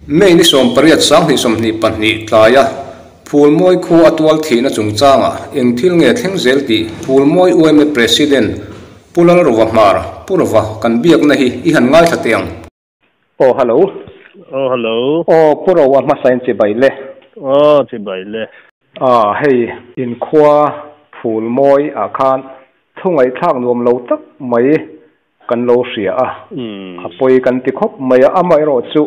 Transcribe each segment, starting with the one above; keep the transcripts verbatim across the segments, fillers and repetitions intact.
Mei ni som pariat sang ni som ni pan ni tlaya phul moi khu atwal thina chung changa engthil nge thleng zelti phul moi U M A president pulal rova mar purwa kan biak na hi i han ngai thatiang oh hello oh hello oh purwa ma sain che baile oh che baile ah hey in khwa phul moi a khan thungai thak nuam lo tak mai kan lo ria a um apoi kan ti khop mai amai ro chu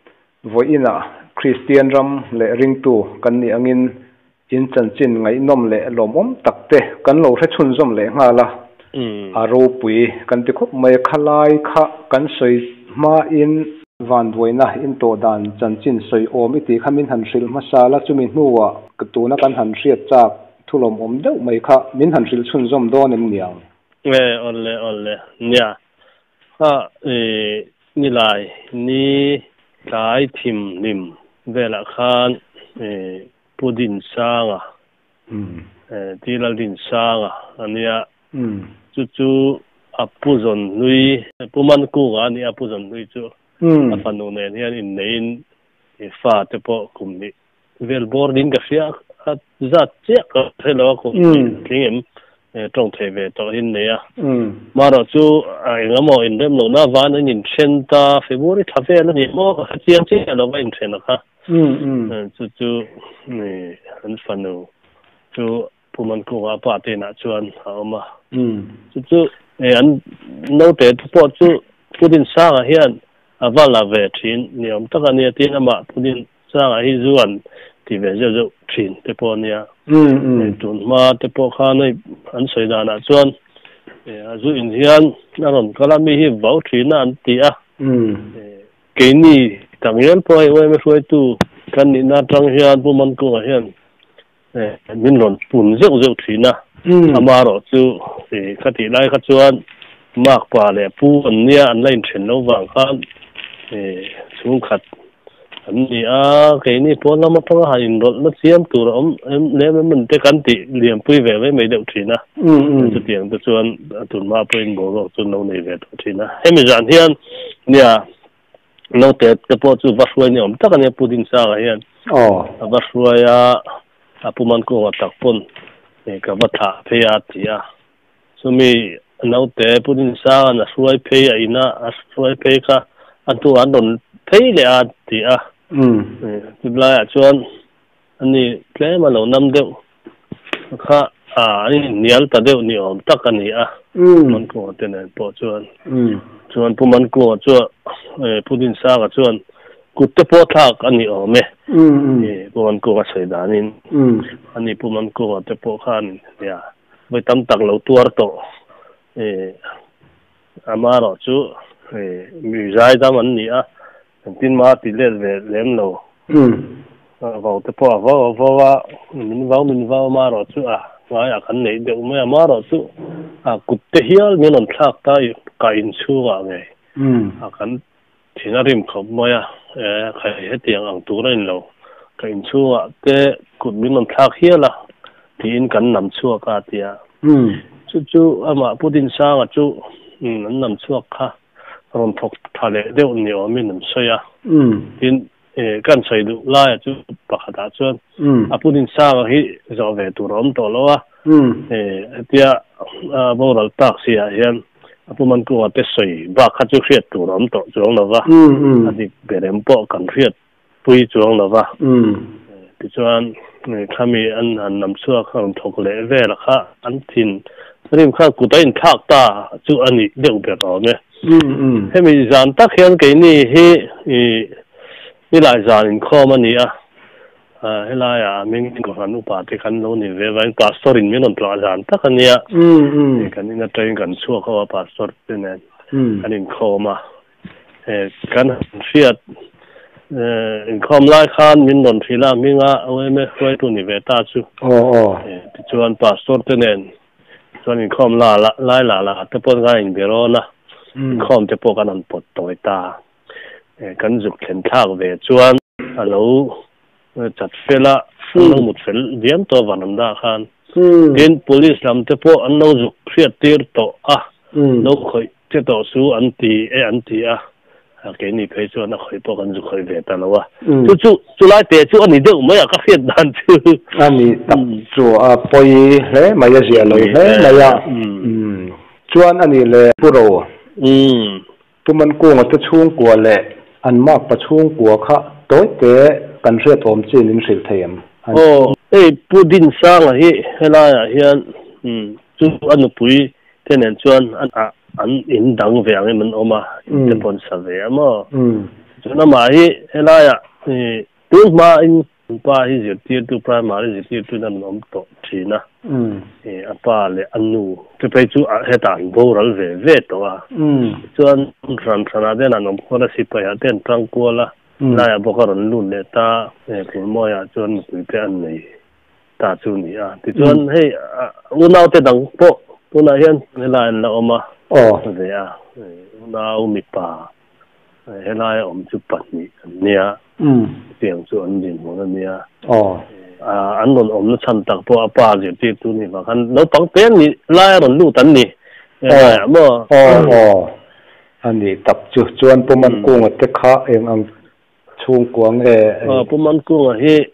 voina Christian ram le ring tu kan ni angin in chan chin ngai nom le lomom takte kan lo re chun zom le nga la um aro pui kan ti khop mai khalai kha kan soi ma in van voina in to dan chan chin soi om ti khamin han sil masala chumi hnuwa katuna kan han riat chak thulom om deuh mai kha min han sil chun zom don em niang e olle olle nya ha e ni lai ni kai thim nim vela khan e pudin sanga um e tilal din sanga ania um chu chu apuzon nui puman ku ga ni apuzon nui chu um apanu ne hian in nein e fa te po kumni vel boarding ka sia at za che ka thelo ko tlingem e tong theve to in ne ya um maro chu ai ngamo in rem lo na van in chenta february thave la ni mo chiang che lo va in chen kha um um chu chu ni an fanu chu puman ku ga pa te na chuan ama um chu chu e an no te po chu pudin sa ga hian avala ve thin ni om taka ni tin ama pudin sa ga hi zuan ti ve zo zo thin te po nia um um tun ma te po kha nei an soi da na chuan e azu in hian na ron kalami hi vau thina an ti a um ke ni tangyal po ai we me foi tu kan ni na tang hian pu man ko hian e min ron pun zeu zeu thina amaro chu e khati lai kha chuan mak pa le pu an nia an lain thren lo wang khan e chung khat an ni a ke ni po lama pa ha in rol na siam tur om em le men te kan ti liam pui ve ve me deuh thina um um chu tiang te chuan tun ma poin bo ro chu no nei ve thina hemi jan hian nia no te te po chu va hruai ni om tak ani pudin sa ga hian oh va hruaya apuman ko tak pon e ka va tha phea tia sumi no te pudin sa na hruai phe a ina a hruai phe ka atu an don phei le a tia um e tibla chuan ani klema lo nam deuh kha a ani nial ta deuh ni om tak ani a um man ko te nen po chuan um chuan puman ko chu e pudin sa ga chuan kutte po thak ani ome um e puman ko ga sei danin um ani puman ko te po khan ya vai tam tak lo tuar to e amaro chu e mi zai da man ni a tin ma ti le ve lem lo um vào te po va va va min va min va maro chu a ngai a kan nei de me amaro chu a kutte hial min on thak ta ka in chu ga nge um a kan thina rim khop moya e khai he tiang ang tu rain lo ka in chu a te kut min on thak hiala tin kan nam chu ka tia um chu chu ama pudin sa nga chu an nam chu kha ron thok thale deu ni o min nam soya um tin e kan sai du la ya chu pakhata chuan um apudin sa hi zo ve tu rom to lo a um e tia boral tak sia hian apuman ko te soi ba kha chu hriat tu rom to chuang lo wa um um adi berem po kan hriat pui chuang lo wa um ti chuan khami an an nam chu kham thok le ve la kha an thin rim kha ku tain thak ta chu ani deu be ro me um um hemi zan tak hian ke ni hi i ni lai zan in khom ani a hela ya ming ko hanu pa te kan lo ni ve vai pastor in min on tla zan tak ania um um kan ina train kan chu ko pastor te nen um kan in khoma e kan fiat in khom lai khan min don thila minga awe me khoi tu ni ve ta chu oh oh e ti chuan pastor te nen chuan in khom la lai la la te pon ga in berona khom te po kan an pot toi ta e kan zuk thlen thak ve chuan alo chat fela no mut fel diam to vanam da khan tin police lam te po an no zuk khriat tir to a no khoi te to su an ti e an ti a cái này phải cho nó khỏi bỏ cái chút khỏi về ta đâu à chú chú chú lại để chú anh đi đâu mấy cái phiền đàn chú anh đi tập chú à bồi lẽ mấy cái gì rồi lẽ mấy cái chú anh anh đi lẽ pro tụi mình cũng ở cái chung của lẽ anh mặc cái chung của khác tối tế cần sẽ tóm chỉ nên sự thêm ồ ê pudding sang à hi hay là hiện chú anh bùi thế nên chú anh anh anh in đằng về anh mình ôm mà cái bọn sao về mà cho nó mà hi hay là ya tôi mà in ba hi giờ tiệt tu primary giờ tiệt tu nên ôm tổ chỉ na anh ba le anh nu cái phải chú hết đàn bầu rồi về về tổ à cho anh làm sao nào để anh ôm có là xí phải hạt tiền trăng qua là là ya bốc ra luôn để ta cái mua ya cho anh bùi cái anh này ta chú này à thì cho anh hey lúc nào tới đằng bộ tôi nói hiện hay là anh là ôm mà ồ vậy à nào mi pa hay là ông chụp bắt nhỉ nia tiếng cho anh nhìn một nia ồ à anh còn ông nó chăn tắc po apa gì thì tôi nhìn mà anh nó bằng tiền nhỉ lại còn lưu tấn nhỉ à mà ồ ồ anh đi tập chú chú anh bố mình cũng ở cái khác em anh chung của nghe à bố mình cũng ở hi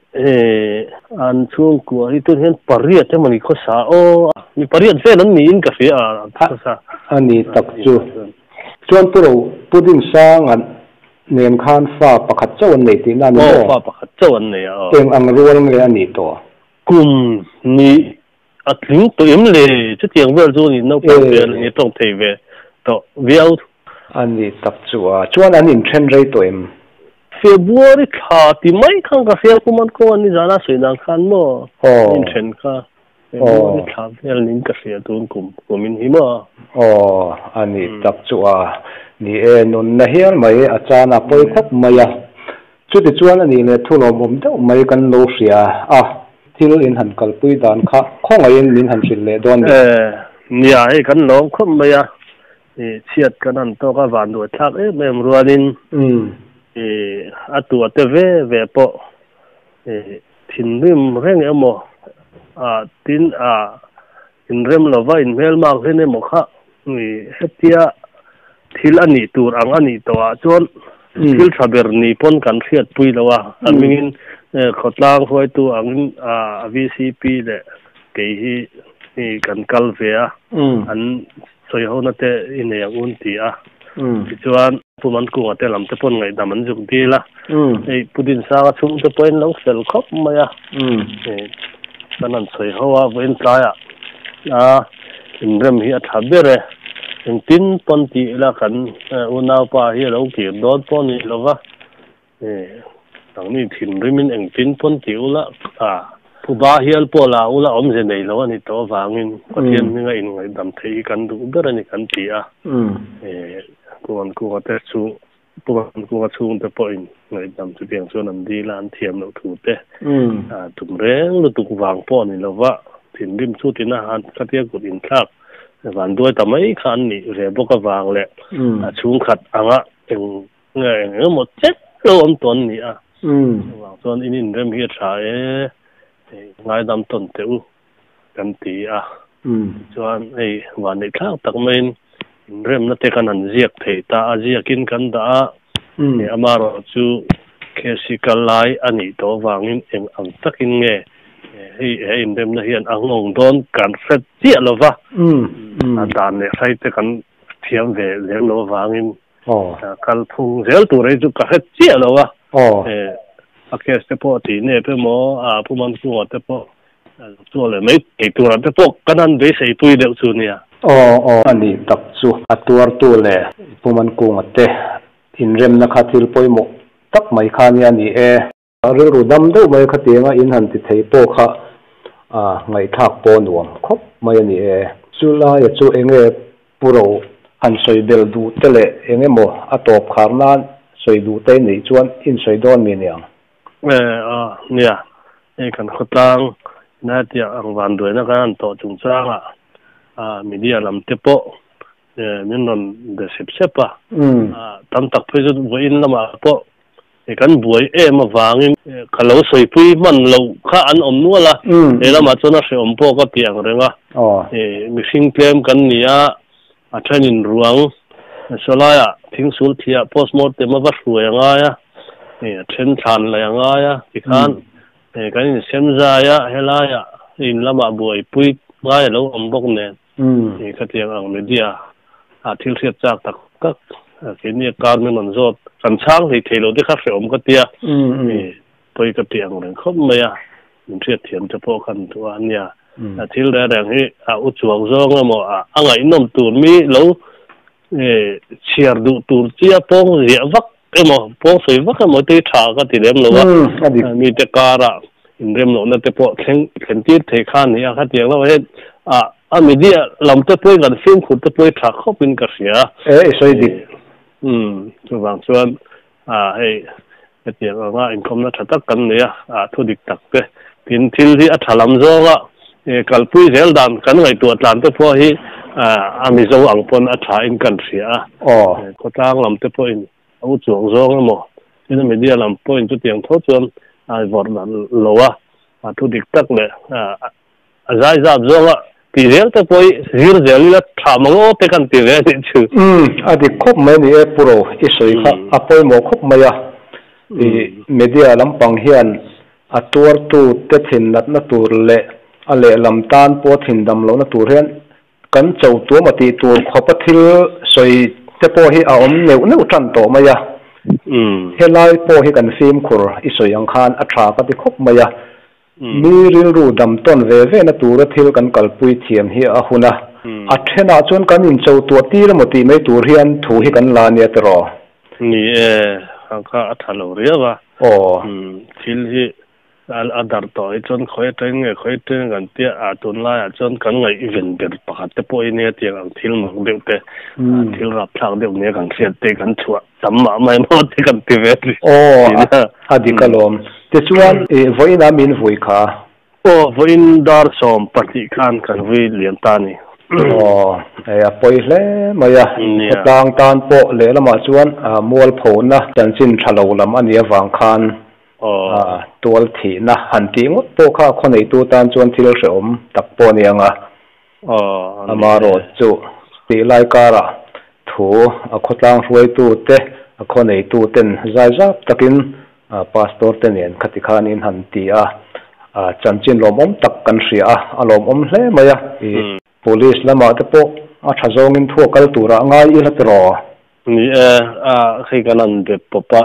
anh chung của hi tôi hiện Paris thế mà đi có sao ô đi Paris về nó nhìn cà phê à có sao anh đi tập chú chú anh pro pudding sang anh nên khan pha bạc khát châu anh này thì anh ô pha bạc khát châu anh này à em anh ruộng nghe anh đi to cùng ni à tính tụi em lệ chứ tiếng về rồi ni nó phải về ni trong thầy về to về anh đi tập chú à chú anh anh in trend rate tụi em February thà thì mấy khang cà phê của mình có anh đi ra là sưởi nắng khăn mà in trend cả February thà về anh cà phê tôi cũng cũng mình hi mà ồ anh đi tập chú à ni e non na hian mai acha na poi khop mai a chu ti chuan ani le thu lo mom deuh mai kan lo hria a thil in han kal pui dan kha khongai in min han sil le don eh nia e kan lo khop mai a e chiat kan an to ka van do thak e mem ruanin um e atu te ve ve po e thin rim reng emo a tin a in rem lo va in mel mak hene mo kha ni hetia thil ani tur ang ani to a chon thil thaber ni pon kan khiat pui lawa amingin khotlang hoi tu ang a V C P le ke hi ni kan kal ve a an soi ho na te in ya un ti a ti chuan puman ku ate lam te pon ngai daman juk ti la ei pudin sa ga chung te point long sel khop ma ya e kanan soi ho a wen ta ya a in rem hi a thabere in tin pon ti la kan unau pa hi lo ki dot pon ni lova e tang ni thin rimin eng tin pon ti ula a pu ba hial po la ula om je nei lo ani to wangin pathian mi ngai in ngai dam thei kan du ber ani kan ti a e kuan ku ta chu puan ku chu te point ngai dam chu piang chu nam di lan thiam lo thu te a tum reng lu tu wang po ni lova thin rim chu tin a han ka tia ku in thak van đuôi tầm ấy khăn nị về bốc cái vàng lệ à xuống khát ăn á từng ngày nó một chết lâu ông tuần nị à vàng tuần in in rem hiệt trái ngay đam tuần tiêu gần tí à cho anh ấy van này khác tắc men rem nó tê khăn ăn giặc thì ta giặc kinh khăn đã thì amaro chú cái gì cả lại anh ấy to vàng in em ăn tắc in nghe hi in dem na hian ang ong don kan fet tia lova a dan ne sai te kan thiam ve le lo wangin oh kal phung zel tu re ju ka het tia lova oh e a ke ste po ti ne pe mo a pu man ku te po tu le mai ke tu ra te po kanan be sei pui de chu nia oh oh ani tak chu atuar tu le pu man ku te in rem na khatil poi mo tak mai khan ya ni e rêu ru dam đâu mấy cái tiếng in hành thì thấy po khá à ngày thác po nuông khóc mấy anh ấy chú la ya chú anh ấy pro hành soi del du tele anh ấy mo atop khám nan soi du tên này chuan in soi don mình nhang eh à nia e kan khotang na tia ang van doi na kan to chung chang a à media lam te po e min non de sep sepa à tam tak phoi ju voi in lama po e kan buai e ma wangin kalo soi pui man lo kha an om nu la e la ma chona se om po ka tiang renga e mixing claim kan nia a trainin ruang solaya thing sul thia postmortem ma ruai anga ya e then than la anga ya ikhan e kan semza ya helaya in lama buai pui ngai lo ambok ne e khatiang ang media a thil thiat chak tak tak kini kar me man zot kan chang hi thelo de kha om ka tia e poi ka tiang len khom ma ya min thiat thiam te po kan tu an ya a thil da dang hi a u chuang zong mo a angai nom tur mi lo e chiar du tur chia pong ria vak emo pong soi vak mo te tha ka ti rem lo wa mi te kara in rem lo na te po theng theng ti the khan ni a kha tiang lo he a a media lam te poi gan film khut te poi tha khop in ka sia e soi dik um chu wang chuan a hei ka tiang nga in kom na thatak kan ne a thu dik tak te tin thil hi a thalam zonga e kalpui zel dan kan ngai tu atlan te pho hi a mi zo ang pon a tha in kan sia o ko tang lam te pho in au chuang zong mo in media lam point chu tiang tho chuan a vor dan lowa a thu dik tak le a zai zap zonga ti rel te poi zir zel la thamango te kan ti ve ni chu um adi khop mai ni e puro isoi kha a poi mo khop maya e media lam pang hian a tur tu te thin nat na tur le a le lam tan po thin dam lo na tur hian kan chau tu ma ti tur khopa thil soi te po hi a om neu neu tran to maya um helai po hi kan film khur isoi ang khan a tha ka ti khop maya mi ril ru dam ton ve ve na tur thil kan kalpui thiam hi a huna a thena chon kan in chau tu ti la moti mai tur hian thu hi kan la ne tro ni e kha a thalo ria ba o um thil hi al adar to i chon khoi teng nge khoi teng kan tia a tun la ya chon kan ngai event ber pakhat te poi ne tiang ang thil mok deu te thil rap thang deu ne kan siat te kan chua tamma mai mo te kan ti ve o adi kalom te chuan e voina min voi kha o voin dar som parti khan kan vi lian ta ni o e a poi hle maya tang tan po le lama chuan a mol phona chan chin thalo lam ani awang khan a tol thi na han ti ngot po kha khonei tu tan chuan thil hreom tak po nianga o amaro chu ti lai kara thu a khotlang ruai tu te a khonei tu ten zai zap takin pastor ten en khati khan in han ti a chanchin lom om tak kan ria a lom om hle maya e police lama te po a thazong in thu kal tura ngai i latro ni a a khai kanan de popa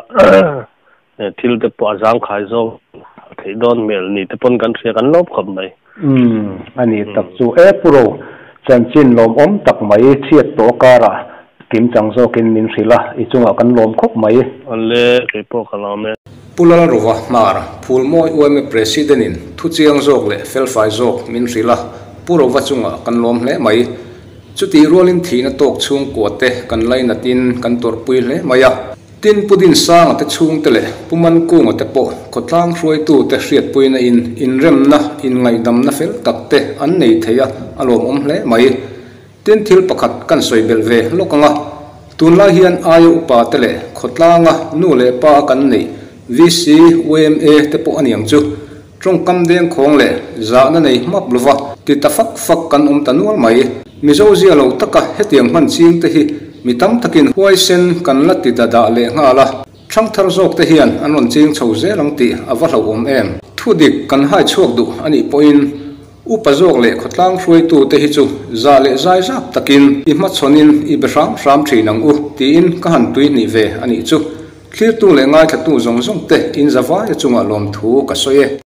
thil te po azang khai zo thei don mel ni te pon kan ria kan lop khom mai um ani tak chu e puro chanchin lom om tak mai thiat to kara kim chang zo kin min rila i chunga kan lom khop mai alle ke po kalame pulala ruwa mar phulmoi uame president in thu chiang zok le felfai zok min rila puro wachunga kan lom hle mai chuti rolin thina tok chung kote kan laina tin kan tor pui hle maya tin pudin sang te chung tele puman kung te po khotlang roi tu te hriat puina in in rem na in ngai dam na fel takte an nei theya alom om hle mai tin thil pakhat kan soibel ve lokanga tunla hian ayu pa tele khotlanga nu le pa kan nei V C W M A te po aniang chu trong kam deng khong le za na nei map lova ti ta fak fak kan um tanual mai mizo zia lo taka hetiang man ching te hi mitam takin huai sen kan la ti da da le nga la thang thar zok te hian anon ching chho ze lang ti awa lo om em thu dik kan hai chok du ani poin upazok le khotlang hroi tu te hi chu za le zai zap takin i ma chonin i behram ram thinang u ti in ka han tui ni ve ani chu clear tu le ngai thatu zong zong te in zawa ya chunga lom thu ka soye